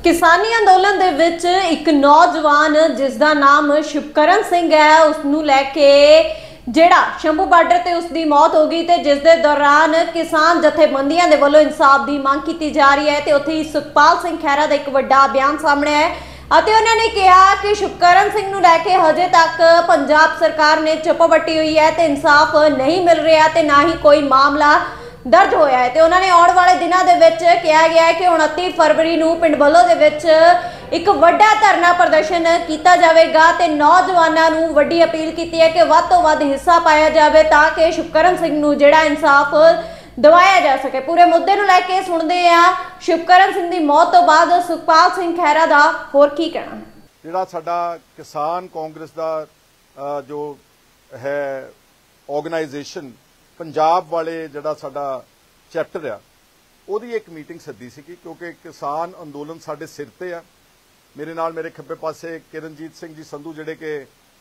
किसानी अंदोलन दे विच एक नौजवान जिसका नाम शिवकरण सिंह है उसनूं लैके जिहड़ा शंभू बार्डर ते उसकी मौत हो गई ते जिस दे दौरान किसान जथेबंदियां दे वल्लों इंसाफ की मांग की जा रही है ते उत्थे सुखपाल सिंह खैरा दा एक वड्डा बयान सामने है ਅਤੇ ਉਹਨਾਂ ਨੇ ਕਿਹਾ ਕਿ ਸ਼ਿਵਕਰਨ ਸਿੰਘ ਨੂੰ ਲੈ ਕੇ ਹਜੇ ਤੱਕ ਪੰਜਾਬ ਸਰਕਾਰ ਨੇ ਚੁੱਪ ਵੱਟੀ ਹੋਈ ਹੈ ਤੇ ਇਨਸਾਫ ਨਹੀਂ ਮਿਲ ਰਿਹਾ ਤੇ ਨਾ ਹੀ ਕੋਈ ਮਾਮਲਾ दर्ज होया है। तो उन्होंने आने वाले दिनों के विच कहा गया है कि 29 फरवरी को पिंड बल्लो दे विच एक वड्डा धरना प्रदर्शन किया जाएगा ते नौजवानों नूं वड्डी अपील की है कि वध तों वध हिस्सा पाया जाए ताकि शिवकरण सिंह नूं जिहड़ा इंसाफ दवाया जा सके। पूरे मुद्दे नूं लैके सुणदे आ शिवकरण सिंह दी मौत तो बाद सुखपाल सिंह खैरा दा होर की कहना है। जिहड़ा साडा किसान कांग्रेस दा जो है ऑर्गेनाइजेशन पंजाब वाले जिहड़ा साडा चैप्टर आ उहदी एक मीटिंग सद्दी सी क्योंकि किसान अंदोलन साडे सिर ते आ। मेरे नाल मेरे खब्बे पासे किरणजीत सिंह जी संधू जिहड़े कि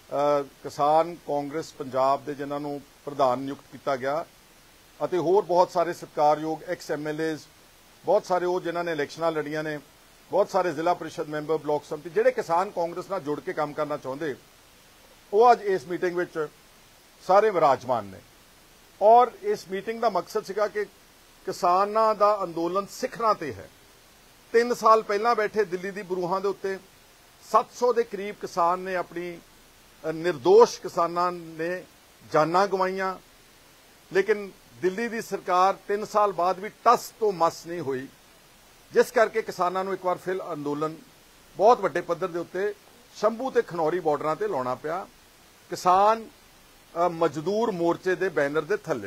किसान कांग्रेस पंजाब दे जिन्हां नूं प्रधान नियुक्त किया गया अते होर बहुत सारे सत्कारयोग एक्स MLAs बहुत सारे वो जिन्हां ने इलैक्शनां लड़ियां ने बहुत सारे जिला परिषद मैंबर ब्लॉक समिति जिहड़े किसान कांग्रेस नाल जुड़ के काम करना चाहुंदे वो अज इस मीटिंग विच सारे विराजमान ने। और इस मीटिंग का मकसद सीगा कि किसानां दा अंदोलन सिखरां ते है। 3 साल पहला बैठे दिल्ली दी बरूहां दे उत्ते 700 के करीब किसान ने अपनी निर्दोष किसानां ने जानां गवाईयां लेकिन दिल्ली दी सरकार 3 साल बाद भी टस तो मस नहीं हुई जिस करके किसानां नूं एक बार फिर अंदोलन बहुत वड्डे पद्धर दे उत्ते शंभू ते खनौरी बॉर्डरां ते लाउणा पिया। किसान मजदूर मोर्चे दे बैनर दे थल्ले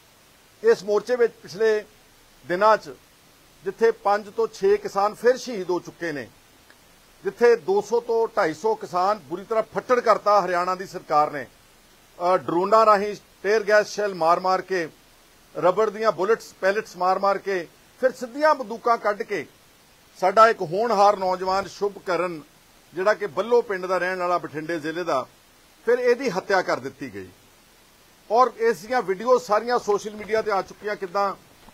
इस मोर्चे में पिछले दिनां च जिथे 5 तो 6 किसान फिर शहीद हो चुके ने जिथे 200 तो 250 किसान बुरी तरह फट्टड़ करता हरियाणा की सरकार ने ड्रोनां राही टेयर गैस शैल मार मार के रबड़ दियां बुलेट्स पैलेट्स मार मार के फिर सिद्धियां बंदूकां कढ के साडा एक होनहार नौजवान शुभकरण जिहड़ा कि बल्लो पिंड दा रहण वाला बठिंडे जिले दा फिर इहदी हत्या कर दी गई। और इसदियां वीडियो सारियां सोशल मीडिया ते आ चुकियां किदां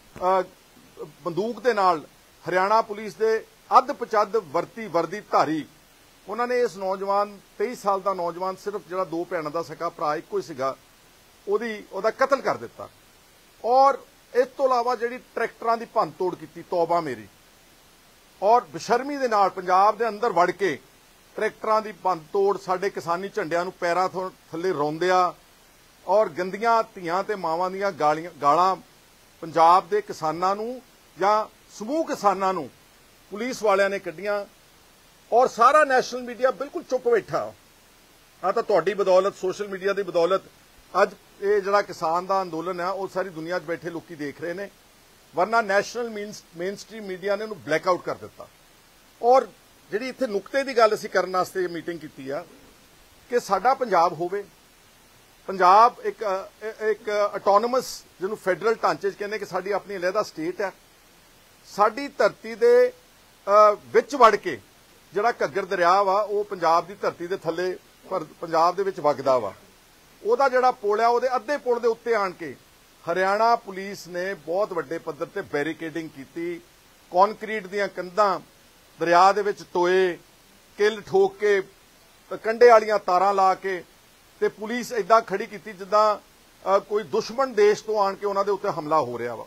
बंदूक दे नाल हरियाणा पुलिस दे अध पचद वर्दी धारी उन्होंने इस नौजवान 23 साल का नौजवान सिर्फ जिहड़ा 2 भैणां दा सका भरा इक्को ही सीगा ओहदा कतल कर दिता। और इस तो इलावा जिहड़ी ट्रैक्टरां दी भंन तोड़ कीती तौबा मेरी और बेशर्मी दे नाल पंजाब दे अंदर वड़ के ट्रैक्टरां दी भंन तोड़ साडे किसानी झंडियां नूं पैरां थल्ले रौंदिया और गंदियां धीआं ते मावां दीयां गालां पंजाब दे किसानां नूं जां समूह किसानां नूं पुलिस वालियां ने कड्डियां और सारा नैशनल मीडिया बिल्कुल चुप बैठा। हाँ तो तुहाडी बदौलत सोशल मीडिया की बदौलत अज ये जिहड़ा किसान दा अंदोलन है वो सारी दुनिया च बैठे लोग देख रहे हैं वरना नैशनल मेन स्ट्रीम मीडिया ने ब्लैकआउट कर दिता। और जिहड़ी इत्थे नुकते की गल असीं करन वास्ते मीटिंग कीती आ कि साडा पंजाब होवे पंजाब एक ऑटोनोमस जिन्होंने फैडरल ढांचे कहने कि साडी अपनी अलहदा स्टेट है साडी धरती दे विच वड़ के जिहड़ा घग्गर दरिया वा वो पंजाब की धरती दे थल्ले पंजाब दे विच वगदा वा ओहदा जिहड़ा पुल है ओहदे अद्धे पुल दे उत्ते आण के हरियाणा पुलिस ने बहुत वड्डे पद्धर ते बैरीकेडिंग की कॉन्क्रीट दीआं कंधां दरिया दे विच टोए किल ठोक के कंढे वालियां तारां ला के ते पुलिस इदां खड़ी की जिद्दां कोई दुश्मन देश तो आण के उन्हां दे उत्ते हमला हो रहा वा।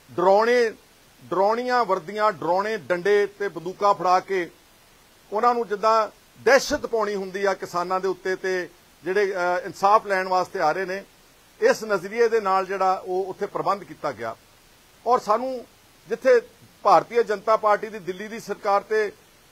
ड्रोणियां वर्दियां ड्रोणे डंडे ते बंदूकां फड़ा के उन्हां नूं जिद्दां दहशत पाउणी हुंदी आ किसानां दे उत्ते ते जिहड़े इंसाफ लैण वास्ते आ रहे ने इस नज़रिए दे नाल जिहड़ा वो उत्थे प्रबंध किया गया। और सानूं जिथे भारतीय जनता पार्टी की दिल्ली की सरकार ते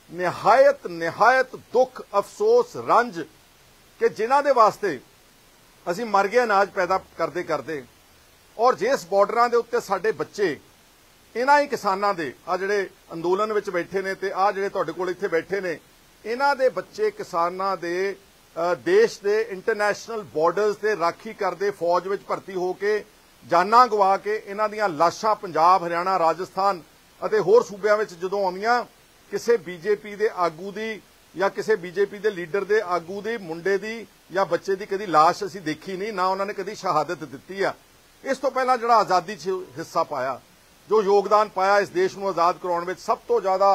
निहायत दुख अफसोस रंज कि जिन्हां दे वास्ते असीं मर गए अनाज पैदा करते करते और जिस बॉर्डरां दे उत्ते साडे बच्चे इन्हां ही किसानां दे आ जिहड़े अंदोलन विच बैठे ने ते आ जिहड़े तुहाडे कोल इत्थे बैठे ने इन्हां दे बच्चे किसानां दे देश दे इंटरनेशनल बॉर्डर्स ते राखी करदे फौज विच भर्ती होके जानां गवा के इन्हां दीयां लाशां पंजाब हरियाणा राजस्थान ਅਤੇ ਹੋਰ ਸੂਬਿਆਂ ਵਿੱਚ ਜਦੋਂ ਆਉਂਦੀਆਂ ਕਿਸੇ ਬੀਜੇਪੀ ਦੇ ਆਗੂ ਦੀ ਜਾਂ ਕਿਸੇ ਬੀਜੇਪੀ ਦੇ ਲੀਡਰ ਦੇ ਆਗੂ ਦੇ ਮੁੰਡੇ ਦੀ ਜਾਂ ਬੱਚੇ ਦੀ ਕਦੀ ਲਾਸ਼ ਅਸੀਂ ਦੇਖੀ ਨਹੀਂ ਨਾ ਉਹਨਾਂ ਨੇ ਕਦੀ ਸ਼ਹਾਦਤ ਦਿੱਤੀ ਆ। ਇਸ ਤੋਂ ਪਹਿਲਾਂ ਜਿਹੜਾ ਆਜ਼ਾਦੀ 'ਚ ਹਿੱਸਾ ਪਾਇਆ जो योगदान पाया इस देश को आजाद कराने में सब तो ज्यादा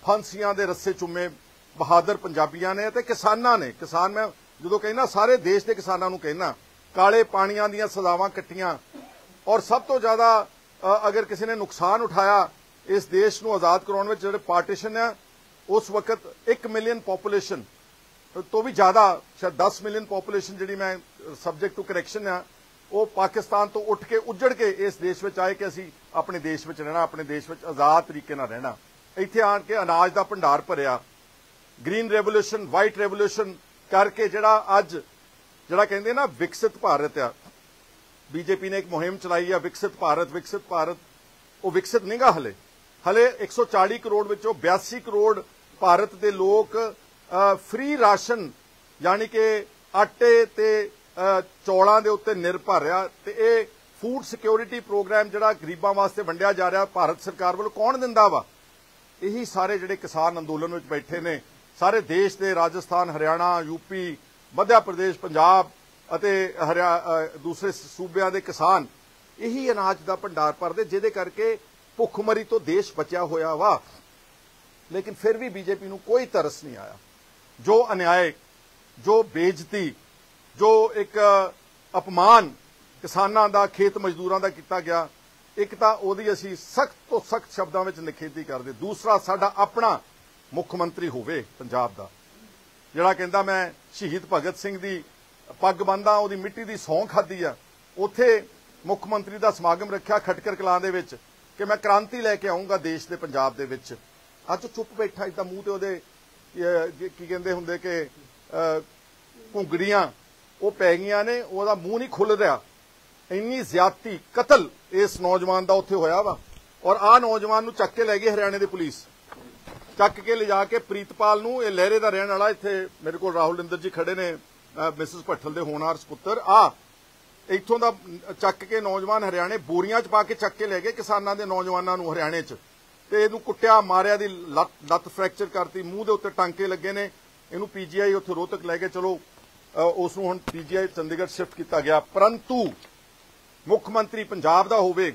ਫਾਂਸੀਆਂ ਦੇ ਰੱਸੇ ਚੁੰਮੇ ਬਹਾਦਰ ਪੰਜਾਬੀਆਂ ਨੇ ਤੇ ਕਿਸਾਨਾਂ ਨੇ। ਕਿਸਾਨ ਮੈਂ ਜਦੋਂ ਕਹਿੰਦਾ ਸਾਰੇ ਦੇਸ਼ ਦੇ ਕਿਸਾਨਾਂ ਨੂੰ ਕਹਿੰਦਾ, ਕਾਲੇ ਪਾਣੀਆਂ ਦੀਆਂ ਸਜ਼ਾਵਾਂ ਕੱਟੀਆਂ ਔਰ ਸਭ ਤੋਂ ਜ਼ਿਆਦਾ ਅਗਰ ਕਿਸੇ ਨੇ ਨੁਕਸਾਨ ਉਠਾਇਆ ਇਸ ਦੇਸ਼ ਨੂੰ ਆਜ਼ਾਦ ਕਰਾਉਣ ਵਿੱਚ ਜਿਹੜੇ ਪਾਰਟੀਸ਼ਨ ਆ, ਉਸ ਵਕਤ 1 ਮਿਲੀਅਨ ਪੋਪੂਲੇਸ਼ਨ ਤੋਂ ਵੀ ਜ਼ਿਆਦਾ, ਸ਼ਾਇਦ 10 ਮਿਲੀਅਨ ਪੋਪੂਲੇਸ਼ਨ ਜਿਹੜੀ ਮੈਂ ਸਬਜੈਕਟ ਟੂ ਕਰੈਕਸ਼ਨ ਆ, ਉਹ ਪਾਕਿਸਤਾਨ ਤੋਂ ਉੱਠ ਕੇ ਉੱਜੜ ਕੇ ਇਸ ਦੇਸ਼ ਵਿੱਚ ਆਏ ਕਿ ਅਸੀਂ ਆਪਣੇ ਦੇਸ਼ ਵਿੱਚ ਰਹਿਣਾ, ਆਪਣੇ ਦੇਸ਼ ਵਿੱਚ ਆਜ਼ਾਦ ਤਰੀਕੇ ਨਾਲ ਰਹਿਣਾ। ਇੱਥੇ ਆਣ ਕੇ ਅਨਾਜ ਦਾ ਭੰਡਾਰ ਭਰਿਆ, ਗ੍ਰੀਨ ਰੈਵੋਲੂਸ਼ਨ, ਵਾਈਟ ਰੈਵੋਲੂਸ਼ਨ ਕਰਕੇ ਜਿਹੜਾ ਅੱਜ ਜਿਹੜਾ ਕਹਿੰਦੇ ਨਾ ਵਿਕਸਿਤ ਭਾਰਤ ਆ, ਬੀਜੇਪੀ ਨੇ ਇੱਕ ਮੁਹਿੰਮ ਚਲਾਈ ਆ ਵਿਕਸਿਤ ਭਾਰਤ, ਉਹ ਵਿਕਸਿਤ ਨਹੀਂਗਾ ਹਲੇ 140 ਕਰੋੜ ਵਿੱਚੋਂ 82 ਕਰੋੜ ਭਾਰਤ ਦੇ ਲੋਕ ਫ੍ਰੀ ਰਾਸ਼ਨ ਯਾਨੀ ਕਿ ਆਟੇ ਤੇ ਚੌਲਾਂ ਦੇ ਉੱਤੇ ਨਿਰਭਰ ਆ। ਤੇ ਇਹ ਫੂਡ ਸਿਕਿਉਰਿਟੀ ਪ੍ਰੋਗਰਾਮ ਜਿਹੜਾ ਗਰੀਬਾਂ ਵਾਸਤੇ ਵੰਡਿਆ ਜਾ ਰਿਹਾ ਭਾਰਤ ਸਰਕਾਰ ਵੱਲੋਂ ਕੌਣ ਦਿੰਦਾ ਵਾ? ਇਹੀ ਸਾਰੇ ਜਿਹੜੇ ਕਿਸਾਨ ਅੰਦੋਲਨ ਵਿੱਚ ਬੈਠੇ ਨੇ, ਸਾਰੇ ਦੇਸ਼ ਦੇ ਰਾਜਸਥਾਨ, ਹਰਿਆਣਾ, ਯੂਪੀ, ਮੱਧ ਪ੍ਰਦੇਸ਼, ਪੰਜਾਬ ਅਤੇ ਦੂਸਰੇ ਸੂਬਿਆਂ ਦੇ ਕਿਸਾਨ ਇਹੀ ਅਨਾਜ ਦਾ ਭੰਡਾਰ ਭਰਦੇ, ਜਿਹਦੇ ਕਰਕੇ ਭੁੱਖਮਰੀ ਤੋਂ ਦੇਸ਼ ਬਚਿਆ ਹੋਇਆ ਵਾ। ਲੇਕਿਨ ਫਿਰ ਵੀ ਬੀਜੇਪੀ ਨੂੰ ਕੋਈ ਤਰਸ ਨਹੀਂ ਆਇਆ। ਜੋ ਅਨਿਆਏ, ਜੋ ਬੇਇੱਜ਼ਤੀ, ਜੋ ਇੱਕ ਅਪਮਾਨ ਕਿਸਾਨਾਂ ਦਾ, ਖੇਤ ਮਜ਼ਦੂਰਾਂ ਦਾ ਕੀਤਾ ਗਿਆ, ਇੱਕ ਤਾਂ ਉਹਦੀ ਅਸੀਂ ਸਖਤ ਤੋਂ ਸਖਤ ਸ਼ਬਦਾਂ ਵਿੱਚ ਨਿਖੇਧੀ ਕਰਦੇ। ਦੂਸਰਾ, ਸਾਡਾ ਆਪਣਾ ਮੁੱਖ ਮੰਤਰੀ ਹੋਵੇ ਪੰਜਾਬ ਦਾ, ਜਿਹੜਾ ਕਹਿੰਦਾ ਮੈਂ ਸ਼ਹੀਦ ਭਗਤ ਸਿੰਘ ਦੀ ਪੱਗ ਬੰਨ੍ਹਦਾ, ਉਹਦੀ ਮਿੱਟੀ ਦੀ ਸਹੁੰ ਖਾਧੀ ਆ। ਉੱਥੇ ਮੁੱਖ ਮੰਤਰੀ ਦਾ ਸਮਾਗਮ ਰੱਖਿਆ ਖਟਕੜ ਕਲਾਂ ਦੇ ਵਿੱਚ ਕਿ ਮੈਂ ਕ੍ਰਾਂਤੀ ਲੈ ਕੇ ਆਉਂਗਾ ਦੇਸ਼ ਦੇ ਪੰਜਾਬ ਦੇ ਵਿੱਚ। ਅੱਜ ਚੁੱਪ ਬੈਠਾ, ਇਦਾਂ ਮੂੰਹ ਤੇ ਉਹਦੇ ਕੀ ਕਹਿੰਦੇ ਹੁੰਦੇ ਕਿ ਘੁੰਗੜੀਆਂ ਉਹ ਪੈ ਗਈਆਂ ਨੇ, ਉਹਦਾ ਮੂੰਹ ਨਹੀਂ ਖੁੱਲ ਰਿਹਾ। ਇੰਨੀ ਜ਼ਿਆਦਤੀ, ਕਤਲ ਇਸ ਨੌਜਵਾਨ ਦਾ ਉੱਥੇ ਹੋਇਆ ਵਾ। ਔਰ ਆਹ ਨੌਜਵਾਨ ਨੂੰ ਚੱਕ ਕੇ ਲੈ ਗਈ ਹਰਿਆਣੇ ਦੀ ਪੁਲਿਸ, ਚੱਕ ਕੇ ਲਿਜਾ ਕੇ ਪ੍ਰੀਤਪਾਲ ਨੂੰ, ਇਹ ਲਹਿਰੇ ਦਾ ਰਹਿਣ ਵਾਲਾ, ਇੱਥੇ ਮੇਰੇ ਕੋਲ ਰਾਹੁਲ ਇੰਦਰ ਜੀ ਖੜੇ ਨੇ, ਮਿਸਿਸ ਭੱਠਲ ਦੇ ਹੋਣਹਾਰ ਸਪੁੱਤਰ, ਇੱਥੋਂ ਦਾ ਚੱਕ ਕੇ ਨੌਜਵਾਨ ਹਰਿਆਣੇ ਬੋਰੀਆਂ 'ਚ ਪਾ ਕੇ ਚੱਕ ਕੇ ਲੈ ਗਏ ਕਿਸਾਨਾਂ ਦੇ ਨੌਜਵਾਨਾਂ ਨੂੰ ਹਰਿਆਣੇ 'ਚ, ਤੇ ਇਹਨੂੰ ਕੁੱਟਿਆ ਮਾਰਿਆ, ਦੀ ਲੱਤ ਫ੍ਰੈਕਚਰ ਕਰਤੀ, ਮੂੰਹ ਦੇ ਉੱਤੇ ਟਾਂਕੇ ਲੱਗੇ ਨੇ। ਇਹਨੂੰ ਪੀਜੀਆਈ ਉੱਥੇ ਰੋਹਤਕ ਲੈ ਕੇ ਚਲੋ, ਉਸ ਨੂੰ ਹੁਣ ਪੀਜੀਆਈ ਚੰਡੀਗੜ੍ਹ ਸ਼ਿਫਟ ਕੀਤਾ ਗਿਆ। ਪਰੰਤੂ ਮੁੱਖ ਮੰਤਰੀ ਪੰਜਾਬ ਦਾ ਹੋਵੇ,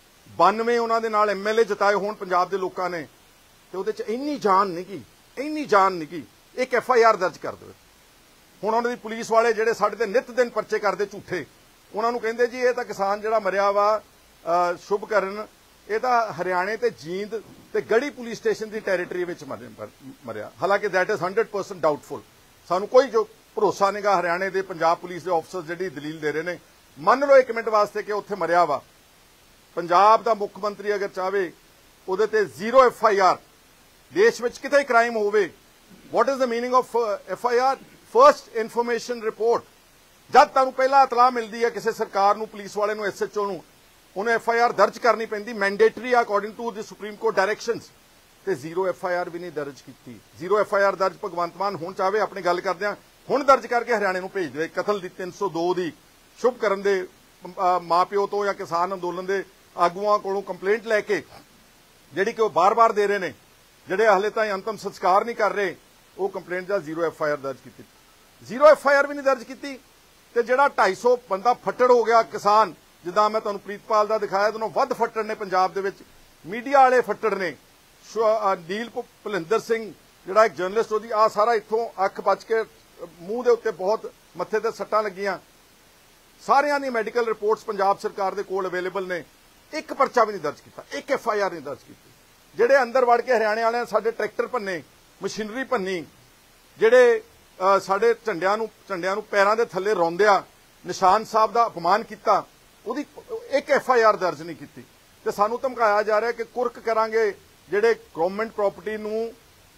92 ਉਹਨਾਂ ਦੇ ਨਾਲ ਐਮਐਲਏ ਜਿਤਾਏ ਹੋਣ ਪੰਜਾਬ ਦੇ ਲੋਕਾਂ ਨੇ, ਤੇ ਉਹਦੇ 'ਚ ਇੰਨੀ ਜਾਨ ਨਹੀਂ ਗਈ, ਇੱਕ ਐਫਆਈਆਰ ਦਰਜ ਕਰ ਦੇਵੇ। ਹੁਣ ਉਹਨਾਂ ਦੀ ਪੁਲਿਸ ਵਾਲੇ ਜਿਹੜੇ ਸਾਡੇ ਤੇ ਨਿੱਤ ਦਿਨ ਪਰਚੇ ਕਰਦੇ ਝੂਠੇ, ਉਹਨਾਂ ਨੂੰ ਕਹਿੰਦੇ ਜੀ ਇਹ ਤਾਂ ਕਿਸਾਨ ਜਿਹੜਾ ਮਰਿਆ ਵਾ ਸ਼ੁਭਕਰਨ, ਇਹ ਤਾਂ ਹਰਿਆਣੇ ਤੇ ਜੀਂਦ ਤੇ ਗੜੀ ਪੁਲਿਸ ਸਟੇਸ਼ਨ ਦੀ ਟੈਰੀਟਰੀ ਵਿੱਚ ਮਰਿਆ। ਹਾਲਾਂਕਿ ਦੈਟ ਇਜ਼ 100% ਡਾਊਟਫੁਲ। ਸਾਨੂੰ ਕੋਈ ਜੋ ਭਰੋਸਾ ਨਹੀਂਗਾ ਹਰਿਆਣੇ ਦੇ ਪੰਜਾਬ ਪੁਲਿਸ ਦੇ ਆਫਸਰ ਜਿਹੜੀ ਦਲੀਲ ਦੇ ਰਹੇ ਨੇ। ਮੰਨ ਲਓ 1 ਮਿੰਟ ਵਾਸਤੇ ਕਿ ਉੱਥੇ ਮਰਿਆ ਵਾ, ਪੰਜਾਬ ਦਾ ਮੁੱਖ ਮੰਤਰੀ ਅਗਰ ਚਾਹਵੇ ਉਹਦੇ ਤੇ 0 ਐਫਆਈਆਰ, ਦੇਸ਼ ਵਿੱਚ ਕਿਤੇ ਕ੍ਰਾਈਮ ਹੋਵੇ, what is the meaning of FIR? First information report. ਜਦ ਤੁਹਾਨੂੰ ਪਹਿਲਾਂ ਇਤਲਾਹ ਮਿਲਦੀ ਹੈ ਕਿਸੇ ਸਰਕਾਰ ਨੂੰ, ਪੁਲਿਸ ਵਾਲੇ ਨੂੰ, ਐਸਐਚਓ ਨੂੰ, ਉਹਨੇ ਐਫਆਈਆਰ ਦਰਜ ਕਰਨੀ ਪੈਂਦੀ, ਮੈਂਡੇਟਰੀ ਆ according to the supreme court directions, ਤੇ 0 ਐਫਆਈਆਰ ਵੀ ਨਹੀਂ ਦਰਜ ਕੀਤੀ। 0 ਐਫਆਈਆਰ ਦਰਜ ਭਗਵੰਤ ਮਾਨ ਹੁਣ ਚਾਹਵੇ, ਆਪਣੀ ਗੱਲ ਕਰਦੇ ਆ, ਹੁਣ ਦਰਜ ਕਰਕੇ ਹਰਿਆਣੇ ਨੂੰ ਭੇਜ ਦੇਵੇ। ਕਤਲ ਦੀ 302 ਦੀ ਸ਼ੁਭਕਰਨ ਦੇ ਮਾਪਿਓ ਤੋਂ ਜਾਂ ਕਿਸਾਨ ਅੰਦੋਲਨ ਦੇ ਆਗੂਆਂ ਕੋਲੋਂ ਕੰਪਲੇਂਟ ਲੈ ਕੇ, ਜਿਹੜੀ ਕਿ ਉਹ ਬਾਰ-ਬਾਰ ਦੇ ਰਹੇ ਨੇ, ਜਿਹੜੇ ਹਲੇ ਤਾਈਂ ਅੰਤਮ ਸੰਸਕਾਰ ਨਹੀਂ ਕਰ ਰਹੇ, ਉਹ ਕੰਪਲੇਂਟ ਦਾ 0 ਐਫਆਈਆਰ ਦਰਜ ਕੀਤੀ। 0 ਐਫਆਈਆਰ ਵੀ ਨਹੀਂ ਦਰਜ ਕੀਤੀ। ਤੇ ਜਿਹੜਾ 250 ਬੰਦਾ ਫੱਟੜ ਹੋ ਗਿਆ ਕਿਸਾਨ, ਜਿੱਦਾਂ ਮੈਂ ਤੁਹਾਨੂੰ ਪ੍ਰੀਤਪਾਲ ਦਾ ਦਿਖਾਇਆ, ਦੋਨੋਂ ਵੱਧ ਫੱਟੜ ਨੇ ਪੰਜਾਬ ਦੇ ਵਿੱਚ, ਮੀਡੀਆ ਵਾਲੇ ਫੱਟੜ ਨੇ। ਨੀਲ ਭੁਲਿੰਦਰ ਸਿੰਘ ਜਿਹੜਾ ਇੱਕ ਜਰਨਲਿਸਟ, ਉਹਦੀ ਆ ਸਾਰਾ ਇੱਥੋਂ ਅੱਖ ਬਚ ਕੇ ਮੂੰਹ ਦੇ ਉੱਤੇ ਬਹੁਤ ਮੱਥੇ ਤੇ ਸੱਟਾਂ ਲੱਗੀਆਂ। ਸਾਰਿਆਂ ਦੀ ਮੈਡੀਕਲ ਰਿਪੋਰਟਸ ਪੰਜਾਬ ਸਰਕਾਰ ਦੇ ਕੋਲ ਅਵੇਲੇਬਲ ਨੇ। ਇੱਕ ਪਰਚਾ ਵੀ ਨਹੀਂ ਦਰਜ ਕੀਤਾ, ਇੱਕ ਐਫਆਈਆਰ ਨਹੀਂ ਦਰਜ ਕੀਤੀ। ਜਿਹੜੇ ਅੰਦਰ ਵੜ ਕੇ ਹਰਿਆਣੇ ਵਾਲਿਆਂ ਨੇ ਸਾਡੇ ਟਰੈਕਟਰ ਭੰਨੇ, ਮਸ਼ੀਨਰੀ ਭੰਨੀ, ਜਿਹੜੇ ਸਾਡੇ ਝੰਡਿਆਂ ਨੂੰ ਪੈਰਾਂ ਦੇ ਥੱਲੇ ਰੌਂਦਿਆ, ਨਿਸ਼ਾਨ ਸਾਹਿਬ ਦਾ ਅਪਮਾਨ ਕੀਤਾ, ਉਹਦੀ ਇੱਕ ਐਫਆਈਆਰ ਦਰਜ ਨਹੀਂ ਕੀਤੀ। ਤੇ ਸਾਨੂੰ ਧਮਕਾਇਆ ਜਾ ਰਿਹਾ ਕਿ ਕੁਰਕ ਕਰਾਂਗੇ, ਜਿਹੜੇ ਗਵਰਨਮੈਂਟ ਪ੍ਰਾਪਰਟੀ ਨੂੰ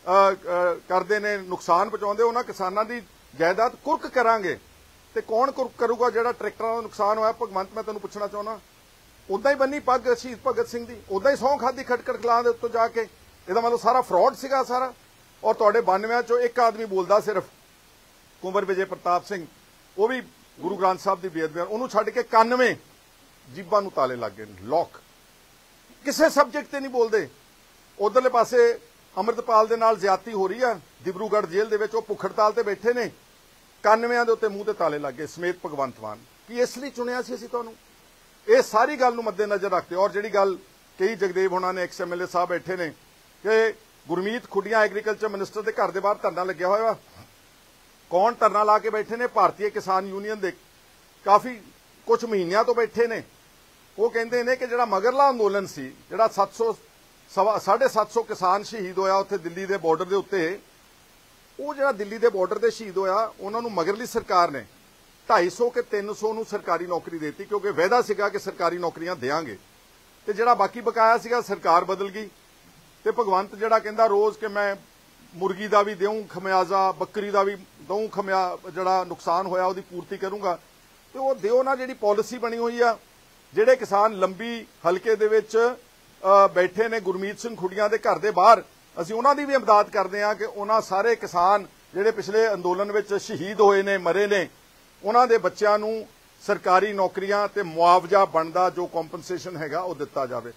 ਕਰਦੇ ਨੇ, ਨੁਕਸਾਨ ਪਹੁੰਚਾਉਂਦੇ, ਉਹਨਾਂ ਕਿਸਾਨਾਂ ਦੀ ਜਾਇਦਾਦ ਕੁਰਕ ਕਰਾਂਗੇ। ਤੇ ਕੌਣ ਕੁਰਕ ਕਰੂਗਾ? ਜਿਹੜਾ ਟਰੈਕਟਰਾਂ ਦਾ ਨੁਕਸਾਨ ਹੋਇਆ। ਭਗਵੰਤ, ਮੈਂ ਤੈਨੂੰ ਪੁੱਛਣਾ ਚਾਹੁੰਦਾ, ਉਦਾਂ ਹੀ ਬੰਨੀ ਪੱਗ ਸ਼ਹੀਦ ਭਗਤ ਸਿੰਘ ਦੀ, ਉਦਾਂ ਹੀ ਸਹੁੰ ਖਾਦੀ ਖਟਕੜ ਕਲਾਂ ਦੇ ਉੱਤੋਂ ਜਾ ਕੇ, ਇਹਦਾ ਮਤਲਬ ਸਾਰਾ ਫਰਾਡ ਸੀਗਾ ਸਾਰਾ। ਔਰ ਤੁਹਾਡੇ 92 ਚੋਂ ਇੱਕ ਆਦਮੀ ਬੋਲਦਾ ਸਿਰਫ, ਕੁੰਵਰ ਵਿਜੇ ਪ੍ਰਤਾਪ ਸਿੰਘ, ਉਹ ਵੀ ਗੁਰੂ ਗ੍ਰੰਥ ਸਾਹਿਬ ਦੀ ਬੇਅਦਬੀ, ਉਹਨੂੰ ਛੱਡ ਕੇ 91 ਜੀਬਾਂ ਨੂੰ ਤਾਲੇ ਲੱਗ ਗਏ ਨੇ, ਲੋਕ। ਕਿਸੇ ਸਬਜੈਕਟ ਤੇ ਨਹੀਂ ਬੋਲਦੇ। ਉਧਰਲੇ ਪਾਸੇ ਅੰਮ੍ਰਿਤਪਾਲ ਦੇ ਨਾਲ ਜ਼ਿਆਦਤੀ ਹੋ ਰਹੀ ਆ ਦਿਬਰੂਗੜ੍ਹ ਜੇਲ੍ਹ ਦੇ ਵਿੱਚ, ਉਹ ਭੁੱਖ ਹੜਤਾਲ ਤੇ ਬੈਠੇ ਨੇ, 91 ਦੇ ਉੱਤੇ ਮੂੰਹ ਤੇ ਤਾਲੇ ਲੱਗ ਗਏ, ਸਮੇਤ ਭਗਵੰਤ ਮਾਨ। ਕੀ ਇਸ ਲਈ ਚੁਣਿਆ ਸੀ ਅਸੀਂ ਤੁਹਾਨੂੰ? ਇਹ ਸਾਰੀ ਗੱਲ ਨੂੰ ਮੱਦੇਨਜ਼ਰ ਰੱਖਦੇ। ਔਰ ਜਿਹੜੀ ਗੱਲ ਕਈ ਜਗਦੇਵ ਹੋਣਾ ਨੇ, ਐਕਸ ਐਮਐਲਏ ਸਾਹਿਬ ਬੈਠੇ ਨੇ, ਕਿ ਗੁਰਮੀਤ ਖੁੱਡੀਆਂ ਐਗਰੀਕਲਚਰ ਮਿਨਿਸਟਰ ਦੇ ਘਰ ਦੇ ਬਾਹਰ ਧਰਨਾ ਲੱਗਿਆ ਹੋਇਆ ਵਾ। ਕੌਣ ਧਰਨਾ ਲਾ ਕੇ ਬੈਠੇ ਨੇ? ਭਾਰਤੀ ਕਿਸਾਨ ਯੂਨੀਅਨ ਦੇ ਕਾਫੀ ਕੁਝ ਮਹੀਨਿਆਂ ਤੋਂ ਬੈਠੇ ਨੇ। ਉਹ ਕਹਿੰਦੇ ਨੇ ਕਿ ਜਿਹੜਾ ਮਗਰਲਾ ਅੰਦੋਲਨ ਸੀ, ਜਿਹੜਾ 750 ਕਿਸਾਨ ਸ਼ਹੀਦ ਹੋਇਆ ਉੱਥੇ ਦਿੱਲੀ ਦੇ ਬਾਰਡਰ ਦੇ ਉੱਤੇ, ਉਹ ਜਿਹੜਾ ਦਿੱਲੀ ਦੇ ਬਾਰਡਰ ਤੇ ਸ਼ਹੀਦ ਹੋਇਆ, ਉਹਨਾਂ ਨੂੰ ਮਗਰਲੀ ਸਰਕਾਰ ਨੇ 250 ਕਿ 300 ਨੂੰ ਸਰਕਾਰੀ ਨੌਕਰੀ ਦੇਤੀ, ਕਿਉਂਕਿ ਵਾਅਦਾ ਸੀਗਾ ਕਿ ਸਰਕਾਰੀ ਨੌਕਰੀਆਂ ਦੇਵਾਂਗੇ। ਤੇ ਜਿਹੜਾ ਬਾਕੀ ਬਕਾਇਆ ਸੀਗਾ, ਸਰਕਾਰ ਬਦਲ ਗਈ ਤੇ ਭਗਵੰਤ ਜਿਹੜਾ ਕਹਿੰਦਾ ਰੋਜ਼ ਕਿ ਮੈਂ ਮੁਰਗੀ ਦਾ ਵੀ ਦੇਵਾਂ ਖਮਿਆਜ਼ਾ, ਬੱਕਰੀ ਦਾ ਵੀ ਦਊਂ ਜਿਹੜਾ ਨੁਕਸਾਨ ਹੋਇਆ ਉਹਦੀ ਪੂਰਤੀ ਕਰੂੰਗਾ। ਤੇ ਉਹ ਦਿਓ ਨਾ, ਜਿਹੜੀ ਪਾਲਿਸੀ ਬਣੀ ਹੋਈ ਆ, ਜਿਹੜੇ ਕਿਸਾਨ ਲੰਬੀ ਹਲਕੇ ਦੇ ਵਿੱਚ ਬੈਠੇ ਨੇ ਗੁਰਮੀਤ ਸਿੰਘ ਖੁੱਡੀਆਂ ਦੇ ਘਰ ਦੇ ਬਾਹਰ, ਅਸੀਂ ਉਹਨਾਂ ਦੀ ਵੀ ਇਮਦਾਦ ਕਰਦੇ ਹਾਂ ਕਿ ਉਹਨਾਂ ਸਾਰੇ ਕਿਸਾਨ ਜਿਹੜੇ ਪਿਛਲੇ ਅੰਦੋਲਨ ਵਿੱਚ ਸ਼ਹੀਦ ਹੋਏ ਨੇ, ਮਰੇ ਨੇ, ਉਹਨਾਂ ਦੇ ਬੱਚਿਆਂ ਨੂੰ ਸਰਕਾਰੀ ਨੌਕਰੀਆਂ ਤੇ ਮੁਆਵਜ਼ਾ ਬਣਦਾ ਜੋ ਕੰਪਨਸੇਸ਼ਨ ਹੈਗਾ ਉਹ ਦਿੱਤਾ ਜਾਵੇ।